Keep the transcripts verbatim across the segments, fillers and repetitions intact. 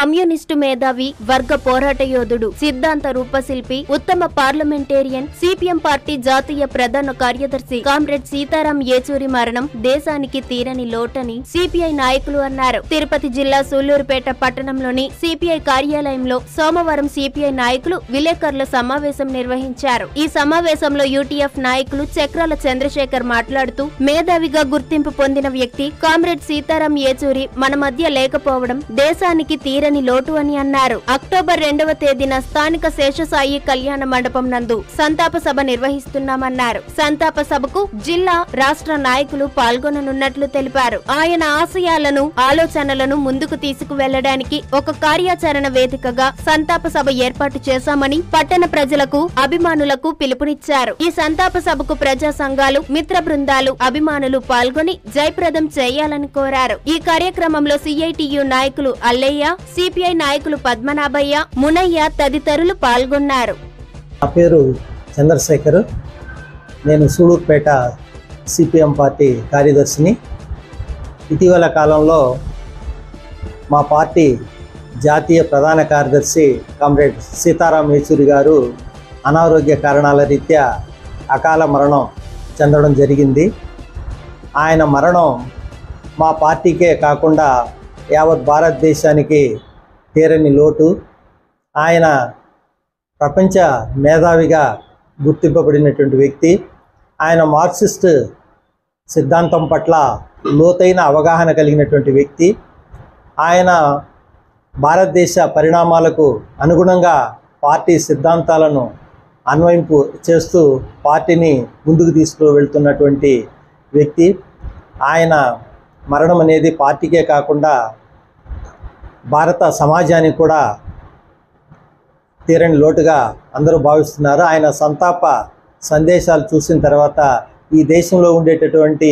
Communist మేధావి, వర్గ పోరాట యోధుడు, సిద్ధాంత రూపశిల్పి, ఉత్తమ పార్లమెంటేరియన్, సిపిఎం పార్టీ జాతీయ ప్రధాన కార్యదర్శి కామ్రేడ్ సీతారాం ఏచూరి మరణం దేశానికి తీరని లోటని సిపిఐ నాయకులు అన్నారు. తిరుపతి జిల్లా సూళ్లూరుపేట పట్టణంలోని సిపిఐ కార్యాలయంలో సోమవారం సిపిఐ నాయకులు విలేకరుల సమావేశం నిర్వహించారు. ఈ సమావేశంలో యూటీఎఫ్ నాయకులు చక్రాల చంద్రశేఖర్ మాట్లాడుతూ, మేధావిగా గుర్తింపు పొందిన వ్యక్తి కామ్రేడ్ సీతారాం ఏచూరి మన మధ్య లేకపోవడం దేశానికి తీరని లోటు అని అన్నారు. అక్టోబర్ రెండవ తేదీన స్థానిక శేషసాయి కళ్యాణ మండపం నందు సంతాప సభ నిర్వహిస్తున్నామన్నారు. సంతాప సభకు జిల్లా, రాష్ట్ర నాయకులు పాల్గొననున్నట్లు తెలిపారు. ఆయన ఆశయాలను, ఆలోచనలను ముందుకు తీసుకువెళ్లడానికి ఒక కార్యాచరణ వేదికగా సంతాప సభ ఏర్పాటు చేశామని పట్టణ ప్రజలకు, అభిమానులకు పిలుపునిచ్చారు. ఈ సంతాప సభకు ప్రజా సంఘాలు, మిత్ర బృందాలు, అభిమానులు పాల్గొని జయప్రదం చేయాలని కోరారు. ఈ కార్యక్రమంలో సిఐటియు నాయకులు అల్లయ్య, సిపిఐ నాయకులు పద్మనాభయ్య, మునయ్య తదితరులు పాల్గొన్నారు. నా పేరు చంద్రశేఖర్. నేను సూళ్లూరుపేట సిపిఎం పార్టీ కార్యదర్శిని. ఇటీవల కాలంలో మా పార్టీ జాతీయ ప్రధాన కార్యదర్శి కామ్రేడ్ సీతారాం ఏచూరి గారు అనారోగ్య కారణాల రీత్యా అకాల మరణం చెందడం జరిగింది. ఆయన మరణం మా పార్టీకే కాకుండా యావత్ భారతదేశానికి తీరని లోటు. ఆయన ప్రపంచ మేధావిగా గుర్తింపబడినటువంటి వ్యక్తి. ఆయన మార్క్సిస్ట్ సిద్ధాంతం పట్ల లోతైన అవగాహన కలిగినటువంటి వ్యక్తి. ఆయన భారతదేశ పరిణామాలకు అనుగుణంగా పార్టీ సిద్ధాంతాలను అన్వయింపు చేస్తూ పార్టీని ముందుకు తీసుకు వెళ్తున్నటువంటి వ్యక్తి. ఆయన మరణం అనేది పార్టీకే కాకుండా భారత సమాజానికి కూడా తీరని లోటుగా అందరూ భావిస్తున్నారు. ఆయన సంతాప సందేశాలు చూసిన తర్వాత ఈ దేశంలో ఉండేటటువంటి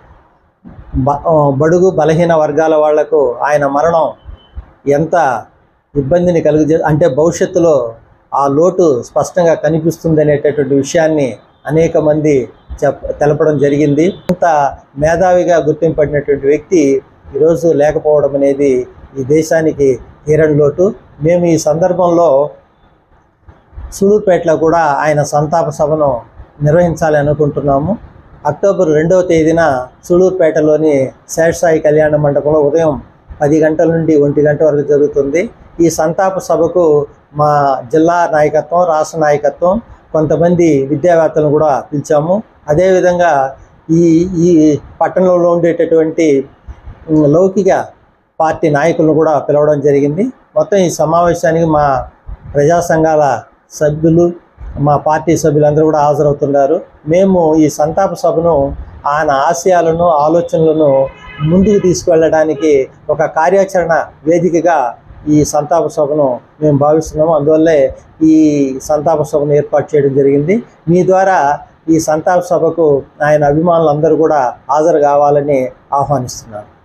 బడుగు బలహీన వర్గాల వాళ్లకు ఆయన మరణం ఎంత ఇబ్బందిని కలుగజే అంటే భవిష్యత్తులో ఆ లోటు స్పష్టంగా కనిపిస్తుంది అనేటటువంటి విషయాన్ని అనేక మంది చెప్ తెలపడం జరిగింది. అంత మేధావిగా గుర్తింపబడినటువంటి వ్యక్తి ఈరోజు లేకపోవడం అనేది ఈ దేశానికి తీరని లోటు. మేము ఈ సందర్భంలో సూళ్లూరుపేటలో కూడా ఆయన సంతాప సభను నిర్వహించాలి అనుకుంటున్నాము. అక్టోబర్ రెండవ తేదీన సూళ్లూరుపేటలోని శేషసాయి కళ్యాణ మండపంలో ఉదయం పది గంటల నుండి ఒంటి గంట వరకు జరుగుతుంది. ఈ సంతాప సభకు మా జిల్లా నాయకత్వం, రాష్ట్ర నాయకత్వం, కొంతమంది విద్యావేత్తలను కూడా పిలిచాము. అదేవిధంగా ఈ ఈ పట్టణంలో ఉండేటటువంటి లౌకిక పార్టీ నాయకులను కూడా పిలవడం జరిగింది. మొత్తం ఈ సమావేశానికి మా ప్రజా సంఘాల సభ్యులు, మా పార్టీ సభ్యులందరూ కూడా హాజరవుతున్నారు. మేము ఈ సంతాప సభను ఆయన ఆశయాలను, ఆలోచనలను ముందుకు తీసుకువెళ్ళడానికి ఒక కార్యాచరణ వేదికగా ఈ సంతాప సభను మేము భావిస్తున్నాము. అందువల్లే ఈ సంతాప సభను ఏర్పాటు చేయడం జరిగింది. మీ ద్వారా ఈ సంతాప సభకు ఆయన అభిమానులందరూ కూడా హాజరు కావాలని ఆహ్వానిస్తున్నారు.